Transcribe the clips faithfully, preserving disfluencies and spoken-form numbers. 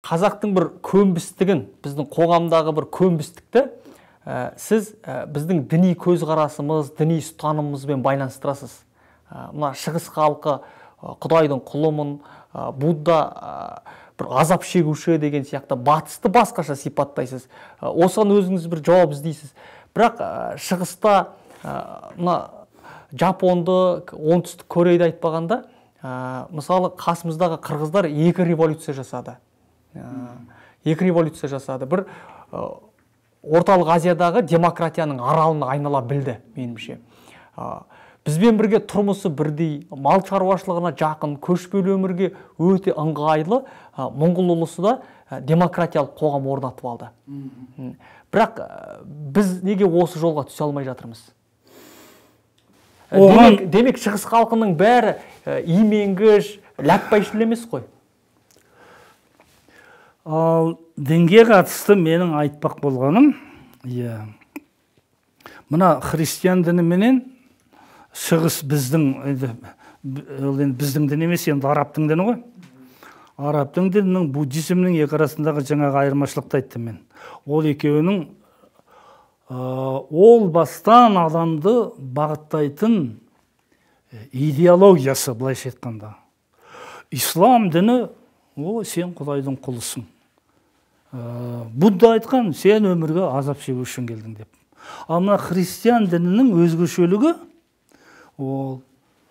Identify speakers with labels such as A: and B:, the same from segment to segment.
A: қазақтың бір көнбістігін, біздің қоғамдағы бір көнбістікті сіз біздің діни көзқарасымыз, діни ұстанымымызбен байланыстырасыз. Мына шығыс халқы құдайдың құлымын, Будда бір азап шегуші деген сияқты батысты басқаша сипаттайсыз. Осыған өзіңіз бір жауап іздейсіз. Бірақ шығыста мына Жапонды, оңтүстік Кореяды айтпағанда, мысалы қасымыздағы қырғыздар екі революция жасады. Екі революция жасады. Бір орталық Азиядағы демократияның аралына айнала білді, меніңше. Бізбен бірге тұрмысы бірдей, мал шаруашылығына жақын, көшпелі өмірге өте ыңғайлы Моңғол ұлысы да демократиялық қоғам орнатып алды. Бірақ біз неге осы жолға түсе алмай жатырмыз? Демек, демек шығыс халқының бәрі именгіш, ләппайшыл емес қой.
B: Ал дінге қатысты менің айтпақ болғаным, мына христиан діні менен шығыс біздің, біздің дін емес, енді арабтың діні ғой. Арабтың дінінің буддизмнің екі арасындағы жаңағы айырмашылықты айттым мен. Ол екеуінің ол бастан адамды бағыттайтын идеологиясы, былайша айтқанда. Ислам діні, о, сен Құдайдың құлысың. Будда айтқан, сен өмірге азап шегу үшін келдің деп. Ал мына христиан дінінің өзгешелігі, ол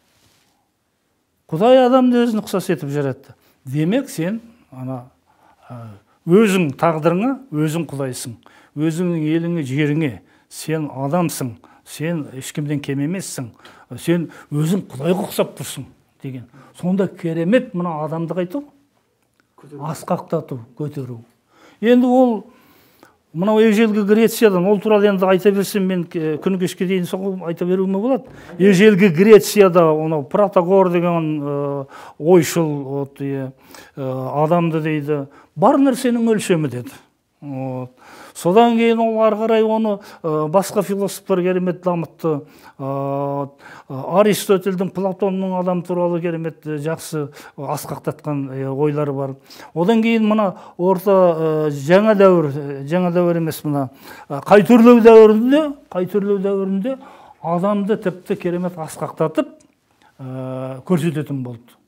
B: Құдай адамды өзін ұқсас етіп жаратты. Демек, сен ана өзің тағдырыңа, өзің Құдайсың. Өзіңнің еліңе, жеріңе, сен адамсың, сен ешкімден кем емессің, сен өзің Құдайға ұқсап тұрсың деген. Сонда керемет мына адамды қайту, асқақтату, көтеру. Енді ол мынау ежелгі Грециядан, ол туралы енді айта берсем, мен күні кешке дейін соңғы айта беруіме болады. Ежелгі Грецияда онау Протагор деген ойшыл адамды дейді, бар нәрсенің өлшемі деді. Содан кейін ол ары қарай оны басқа философтар керемет дамытты. Аристотельдің, Платонның адам туралы керемет жақсы асқақтатқан ойлары бар. Одан кейін мына орта жаңа дәуір, жаңа дәуір емес, мына қайтөрлеу дәуірінде, қайтөрлеу дәуірінде адамды тіпті керемет асқақтатып көрсететін болды.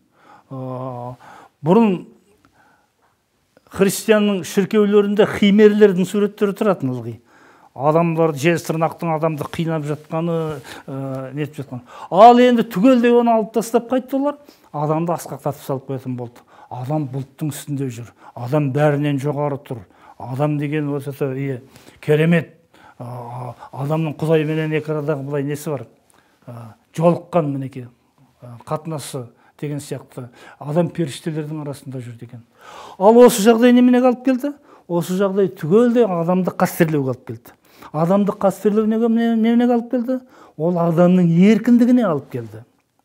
B: Бұрын христианның шіркеулерінде химерлердің суреттері тұратын ылғи. Адамдар, жез тырнақтың адамды қинап жатқаны, нетіп жатқаны. Ал енді түгелдей оны алып тастап қайтты олар, адамды асқақтатып салып қоятын болды. Адам бұлттың үстінде жүр, адам бәрінен жоғары тұр. Адам деген осы керемет, адамның Құдайменен екі арадағы былай несі бар, жолыққан мінеке, қатынасы деген сияқты, адам періштелердің арасында жүр деген. Ал осы жағдай неменеге алып келді? Осы жағдай түгелдей адамды қастерлеуге алып келді. Адамды қастерлеу неменеге алып келді? Ол адамның еркіндігіне алып келді.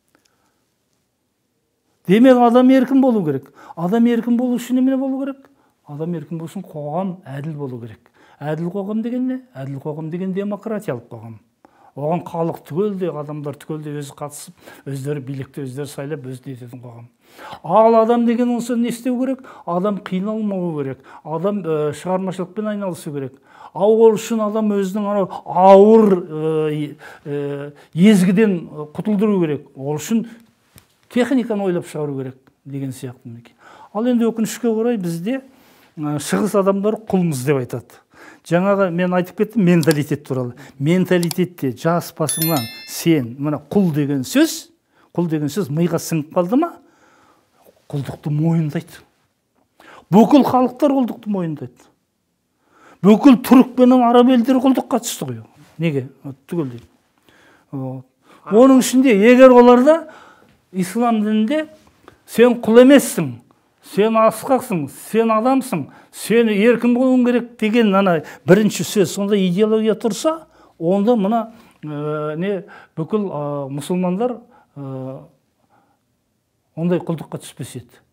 B: Демек, адам еркін болу керек. Адам еркін болу үшін немене болу керек? Адам еркін болу үшін қоғам әділ болу керек. Әділ қоғам деген не? Әділ қоғам деген демократиялық қоғам. Оған халық түгелдей, адамдар түгелдей өзі қатысып, өздері билікті өздері сайлап, өзі ететін қоғам. Ал адам деген онсы не істеу керек? Адам қиналмау керек. Адам шығармашылықпен айналысу керек. Ал ол үшін адам өзінің ауыр езгіден құтылдыру керек. Ол үшін техниканы ойлап шығару керек деген сияқты. Ал енді өкінішке орай бізде шығыс адамдар құлмыз деп айтады. Жаңағы мен айтып кеттім менталитет туралы. Менталитетте жас басыңнан сен, мына құл деген сөз, құл деген сөз миға сіңіп қалды ма, құлдықты мойындайды. Бүкіл халықтар құлдықты мойындайды. Бүкіл түрік пен араб елдері құлдыққа түсті ғой. Неге? Түгелдей. Оның ішінде егер оларда ислам дінінде сен құл емессің, сен асқақсың, сен адамсың, сен еркін болуың керек деген ана бірінші сөз, сонда идеология тұрса, онда мына не бүкіл мұсылмандар ондай құлдыққа түспес еді.